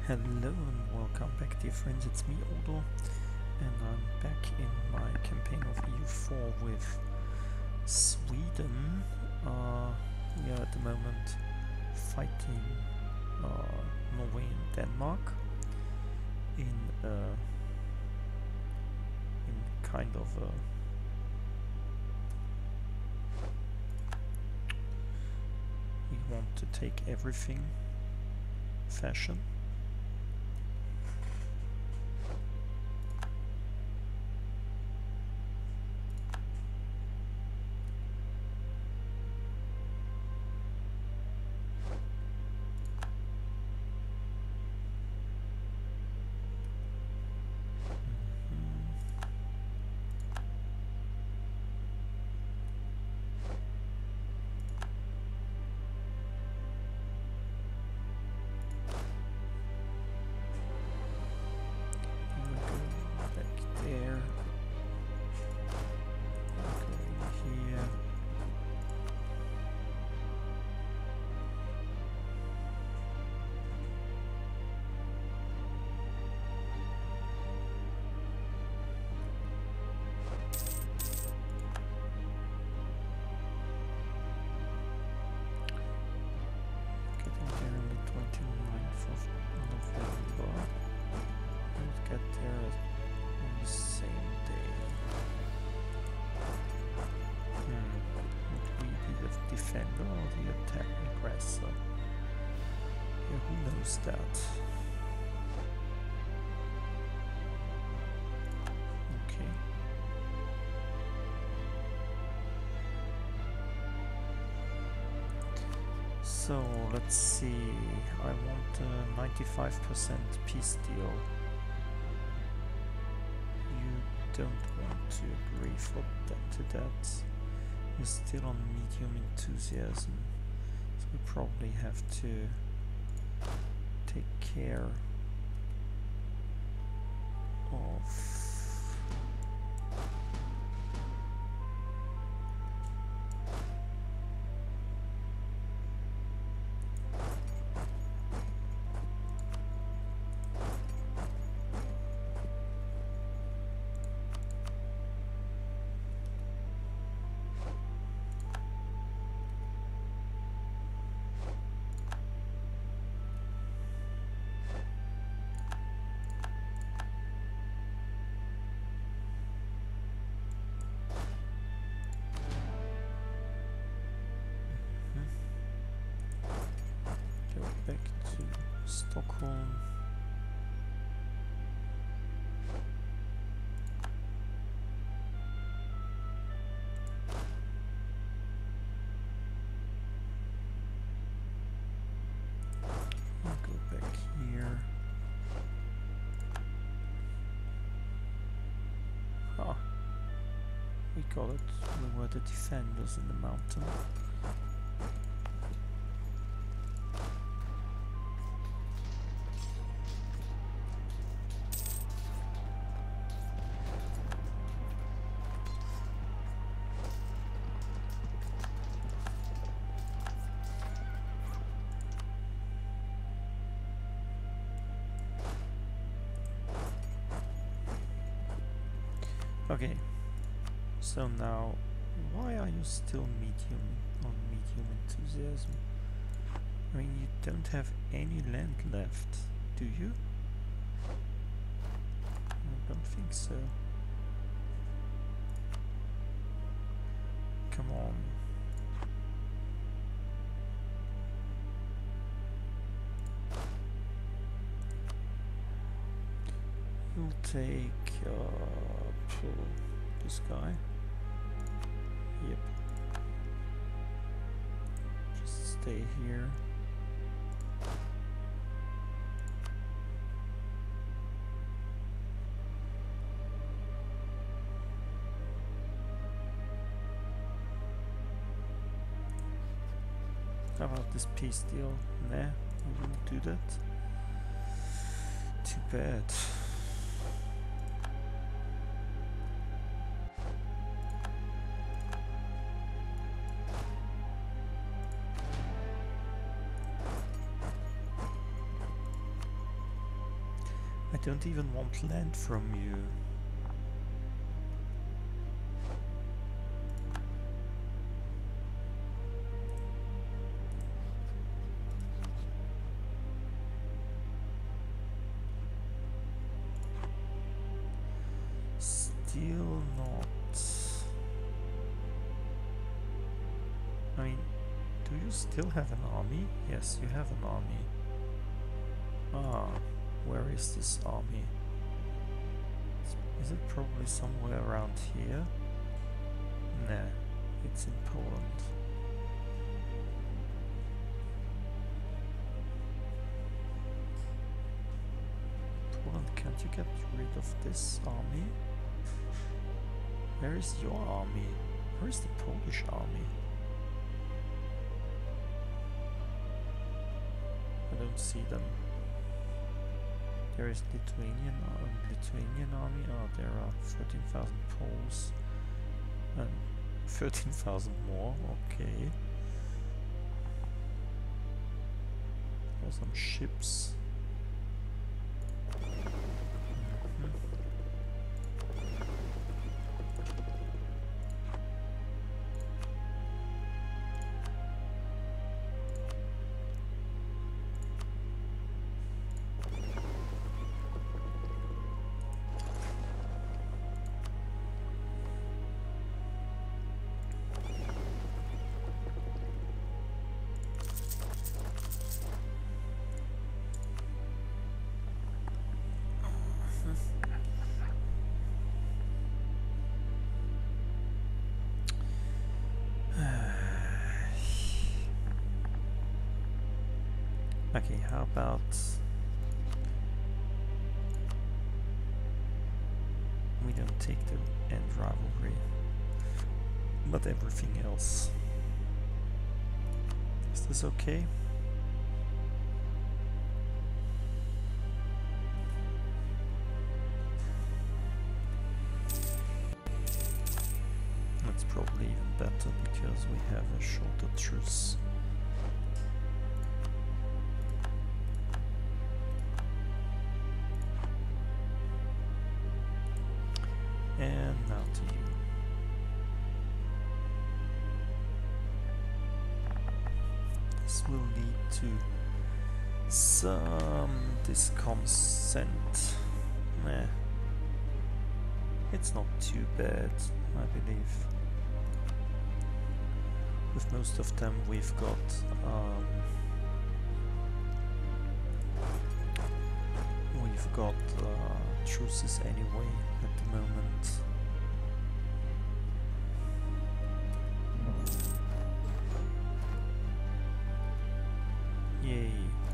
Hello and welcome back, dear friends, it's me Odo, and I'm back in my campaign of EU4 with Sweden. We are at the moment fighting Norway and Denmark in kind of a we want to take everything fashion. That. Okay. So let's see. I want a 95% peace deal. You don't want to agree to that. You're still on medium enthusiasm, so we probably have to take care of back to Stockholm. I'll go back here. Ah, we got it. We were the defenders in the mountain. Okay, so now, why are you still on medium enthusiasm? I mean, you don't have any land left, do you? I don't think so. Come on. You'll take this guy. Yep. Just stay here. How about this peace deal? Nah, we wouldn't do that. Too bad. I don't even want land from you. Still not. I mean, do you still have an army? Yes, you have an army. Ah, where is this army? Is it probably somewhere around here? Nah, it's in Poland. Poland, can't you get rid of this army? Where is your army? Where is the Polish army? I don't see them. There is Lithuanian army. Oh, there are 13,000 Poles and 13,000 more. Okay. There are some ships. Okay, how about we don't take the end rivalry, but everything else. Is this okay? That's probably even better because we have a shorter truce. And now to you. This will lead to some disconsent. Nah. It's not too bad, I believe. With most of them we've got truces anyway at the moment. Yay.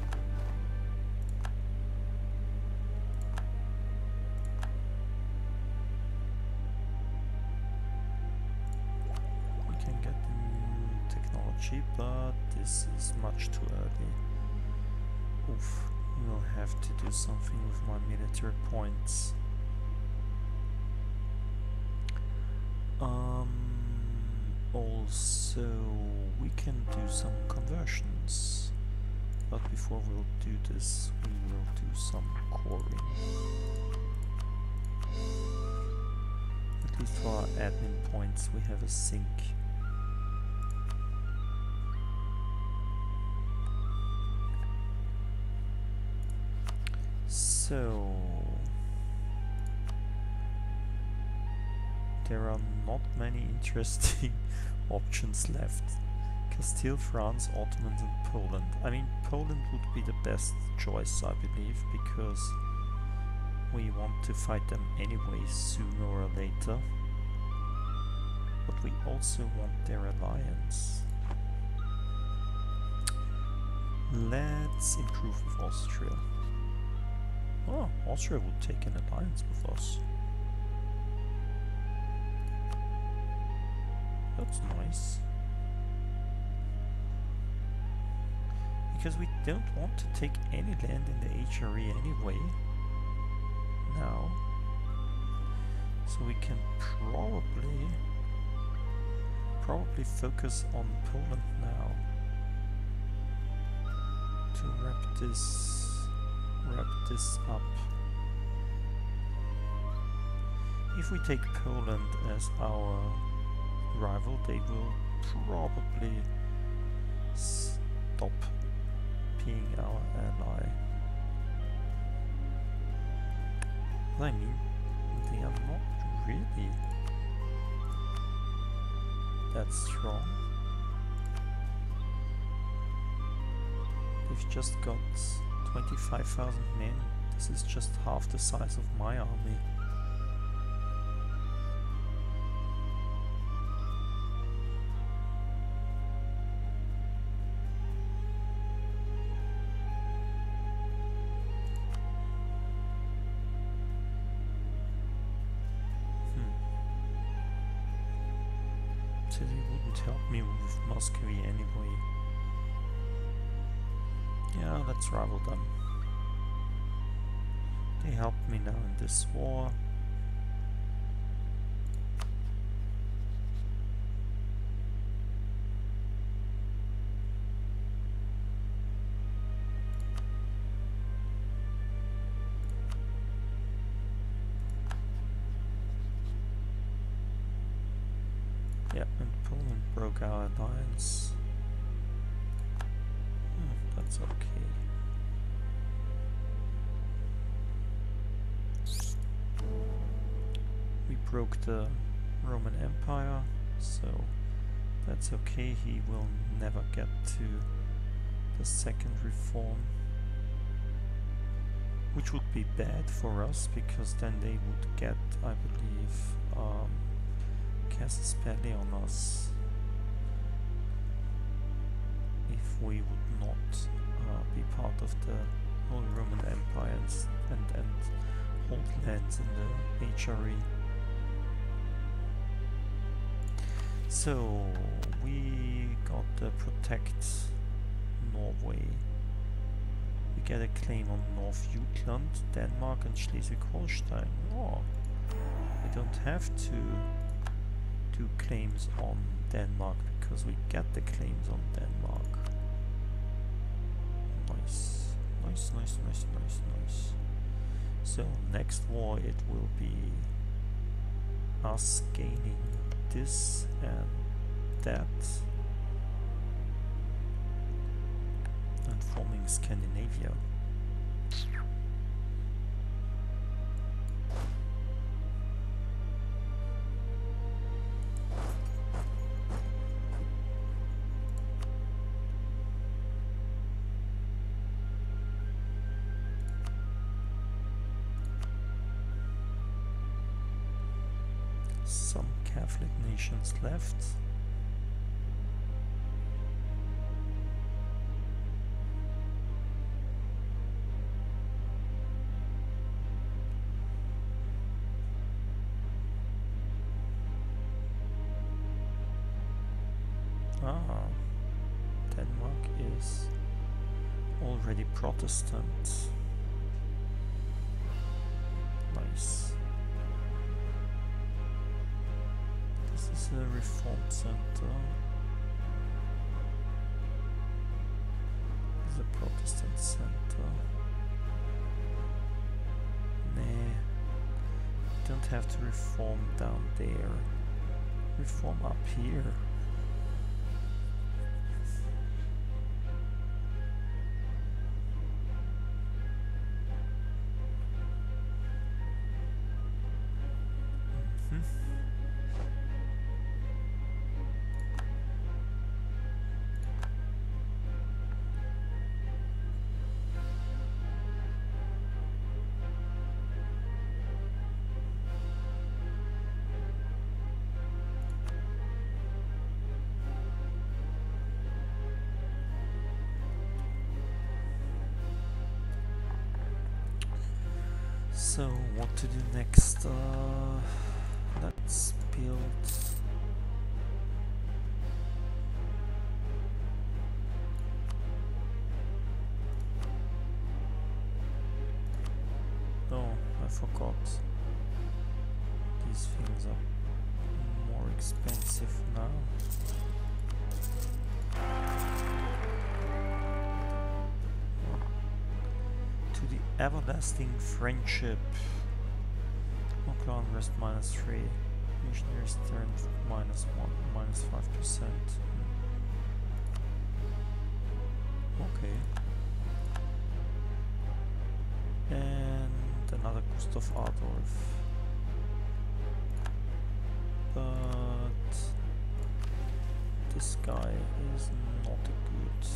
We can get the new technology, but this is much too early. Oof. We'll have to do something with my military points. Also, we can do some conversions. But before we'll do this, we will do some coring. At least for our admin points, we have a sink. So there are not many interesting options left. Castile, France, Ottomans and Poland. I mean, Poland would be the best choice, I believe, because we want to fight them anyway sooner or later. But we also want their alliance. Let's improve with Austria. Oh, Austria would take an alliance with us. That's nice. Because we don't want to take any land in the HRE anyway. Now. So we can probably focus on Poland now. To wrap this up. if we take Poland as our rival, they will probably stop being our ally. I mean, they are not really that strong. They've just got 25,000 men. This is just half the size of my army. So they wouldn't help me with Muscovy anyway. Yeah, let's rival them. They helped me now in this war. Yeah, and Poland broke our alliance. That's okay. We broke the Roman Empire, so that's okay. He will never get to the second reform, which would be bad for us, because then they would get, I believe, casus belli on us if we would not be part of the Holy Roman Empire and hold lands in the HRE. So we got the Protect Norway. We get a claim on North Jutland, Denmark and Schleswig-Holstein. Oh, we don't have to do claims on Denmark because we get the claims on Denmark. Nice. Nice, nice, nice, nice, nice. So next war it will be us gaining this and that and forming Scandinavia. Some Catholic nations left. Denmark is already Protestant. Nice. This is a reform center. This is a Protestant center. Nah. Don't have to reform down there. Reform up here. So what to do next? Let's build I forgot. These things are more expensive now. To the everlasting friendship. Oh, Nuclear unrest -3. Missionaries turn -1, -5%. Okay. And another Gustav Adolf. But this guy is not a good.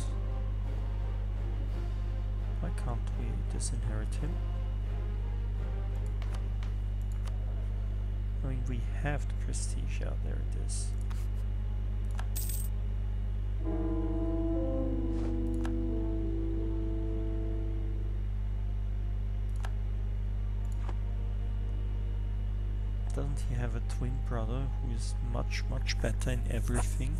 Why can't we disinherit him? I mean, we have the prestige. Yeah, there it is. Doesn't he have a twin brother who is much better in everything?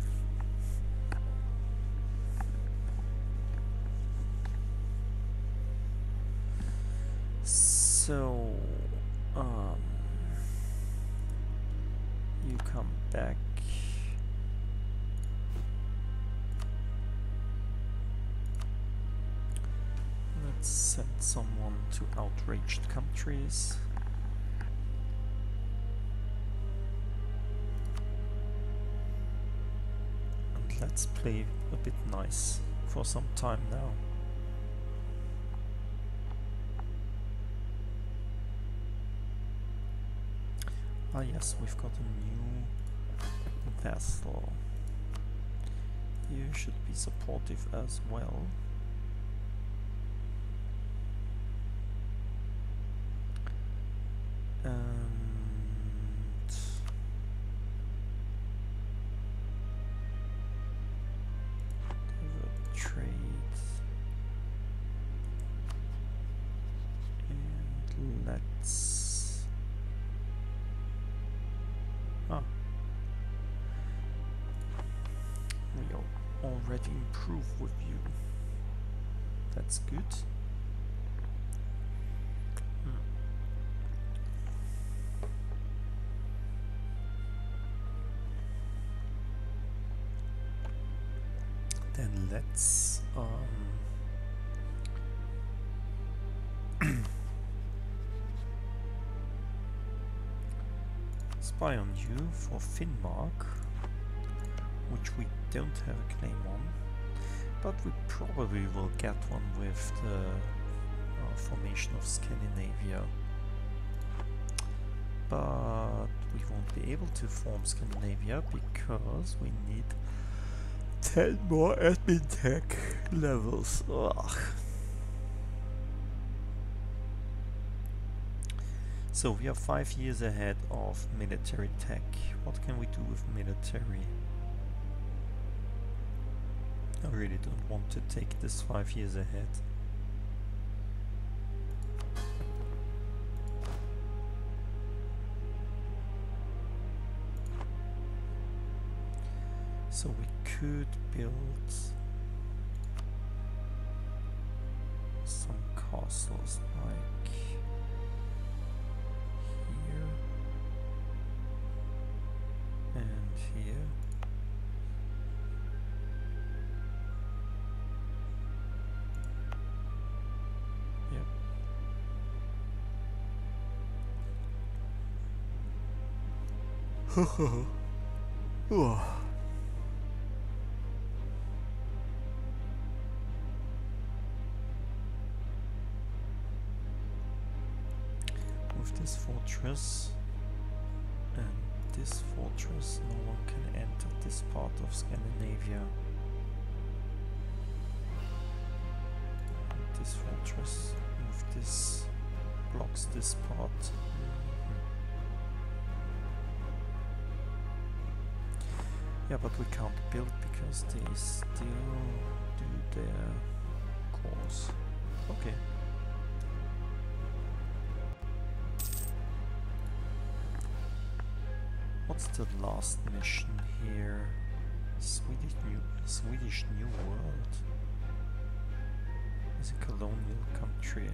So, you come back. Let's send someone to outraged countries. And let's play a bit nice for some time now. Ah yes, we've got a new vassal. You should be supportive as well. And trade. And let's we already improve with you. That's good. Then let's spy on you for Finnmark, which we don't have a claim on, but we probably will get one with the formation of Scandinavia. But we won't be able to form Scandinavia because we need 10 more admin tech levels. Ugh. So we are 5 years ahead of military tech. What can we do with military? I really don't want to take this 5 years ahead. So we could build some castles like here and here. Yep. With this fortress and this fortress, no one can enter this part of Scandinavia. And this fortress, with this, blocks this part. Yeah, but we can't build because they still do their course. Okay. What's the last mission here? Swedish New World. It's a colonial country.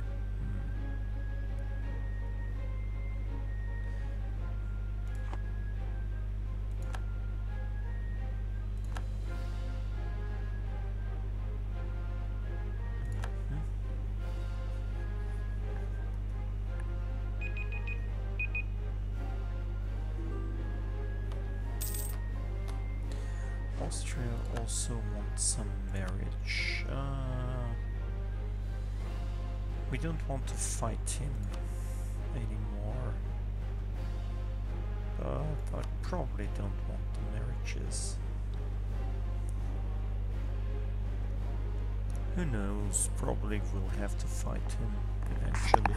Austria also wants some marriage. We don't want to fight him anymore, but I probably don't want the marriages. Who knows, probably we'll have to fight him eventually.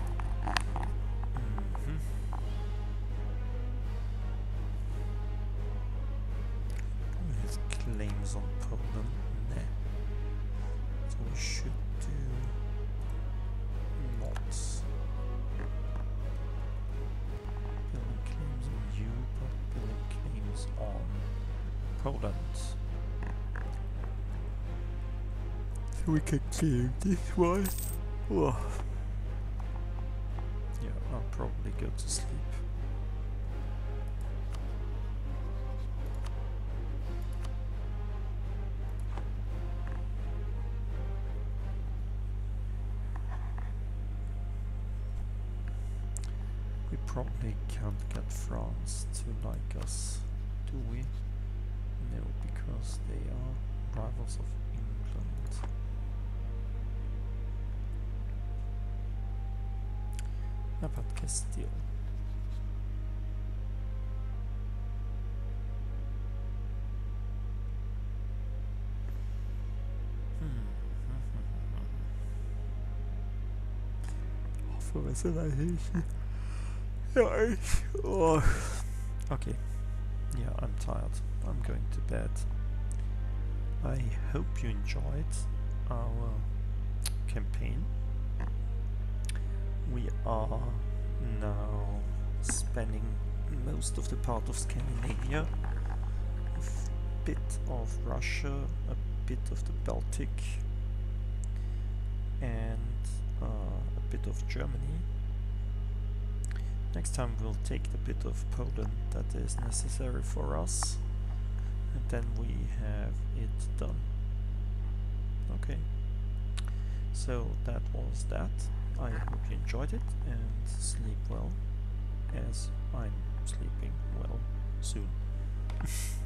His claims on Poland? Nah. So we should do not. Building claims on you, but building claims on Poland. So we can claim this one. Oh. Yeah, I'll probably go to sleep. We probably can't get France to like us, do we? No, because they are rivals of England. How about Castile? For vassalization. Oh. Okay. Yeah, I'm tired. I'm going to bed. I hope you enjoyed our campaign. We are now spanning most of the part of Scandinavia, a bit of Russia, a bit of the Baltic, and a bit of Germany. Next time we'll take the bit of Poland that is necessary for us, and then we have it done. Okay, so that was that. I hope you enjoyed it and sleep well, as I'm sleeping well soon.